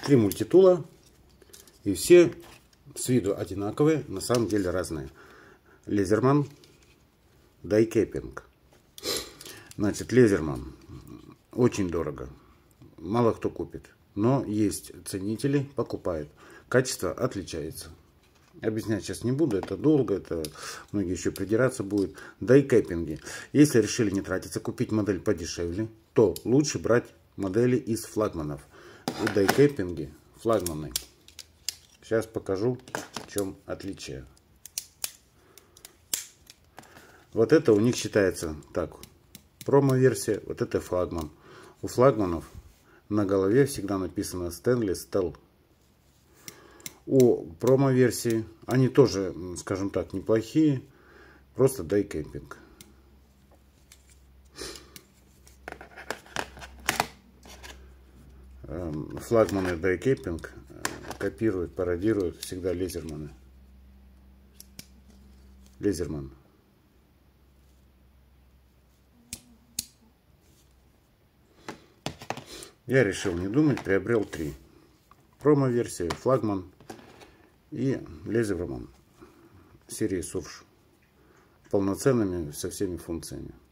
3 мультитула. И все с виду одинаковые, на самом деле разные. Лезерман дайкепинг. Значит, Лезерман очень дорого. Мало кто купит. Но есть ценители, покупают. Качество отличается. Объяснять сейчас не буду, это долго, это многие еще придираться будут. Дайкепинги. Если решили не тратиться, купить модель подешевле, то лучше брать модели из флагманов. И дайкепинги флагманы. Сейчас покажу, в чем отличие. Вот это у них считается так, промо-версия, вот это флагман. У флагманов на голове всегда написано Stainless Steel. У промо-версии они тоже, скажем так, неплохие, просто дайкепинг. Флагманы дайкепинг копируют, пародируют всегда Лезерманы. Лезерман. Я решил не думать, приобрел 3. Промо-версия, флагман и Лезерман серии Surge. Полноценными со всеми функциями.